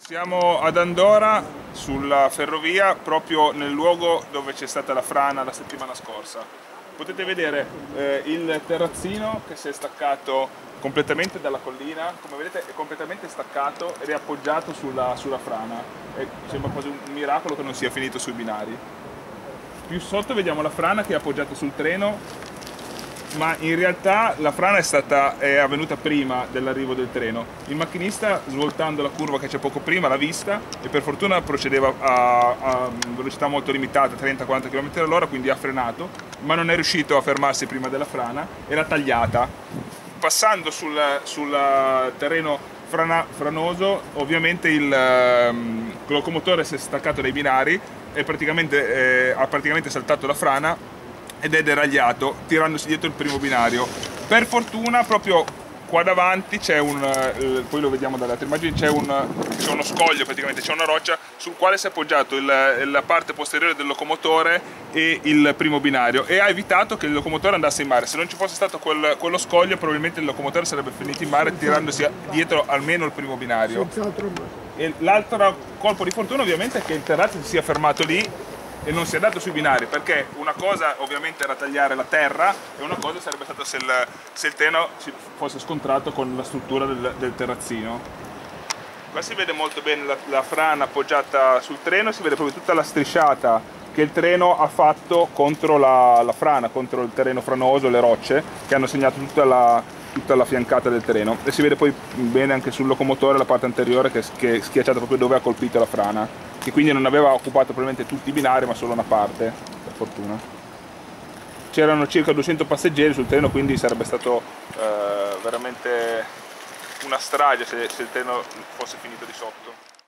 Siamo ad Andora, sulla ferrovia, proprio nel luogo dove c'è stata la frana la settimana scorsa. Potete vedere il terrazzino che si è staccato completamente dalla collina, come vedete è completamente staccato ed è appoggiato sulla frana. Sembra quasi un miracolo che non sia finito sui binari. Più sotto vediamo la frana che è appoggiata sul treno, ma in realtà la frana è avvenuta prima dell'arrivo del treno. Il macchinista, svoltando la curva che c'è poco prima, l'ha vista e per fortuna procedeva a velocità molto limitata, 30-40 km/h, quindi ha frenato, ma non è riuscito a fermarsi prima della frana e l'ha tagliata. Passando sul terreno franoso, ovviamente il locomotore si è staccato dai binari e ha praticamente saltato la frana ed è deragliato tirandosi dietro il primo binario. Per fortuna proprio qua davanti c'è poi lo vediamo dalle altre immagini, c'è uno scoglio, praticamente c'è una roccia sul quale si è appoggiato la parte posteriore del locomotore e il primo binario, e ha evitato che il locomotore andasse in mare. Se non ci fosse stato quello scoglio, probabilmente il locomotore sarebbe finito in mare tirandosi dietro almeno il primo binario. E l'altro colpo di fortuna ovviamente è che il terrazzo si sia fermato lì e non si è dato sui binari, perché una cosa ovviamente era tagliare la terra e una cosa sarebbe stata se il treno si fosse scontrato con la struttura del terrazzino. Qua si vede molto bene la frana appoggiata sul treno, si vede proprio tutta la strisciata che il treno ha fatto contro la frana, contro il terreno franoso, le rocce che hanno segnato tutta la fiancata del treno, e si vede poi bene anche sul locomotore la parte anteriore che è schiacciata proprio dove ha colpito la frana, che quindi non aveva occupato probabilmente tutti i binari ma solo una parte, per fortuna. C'erano circa 200 passeggeri sul treno, quindi sarebbe stato veramente una strage se il treno fosse finito di sotto.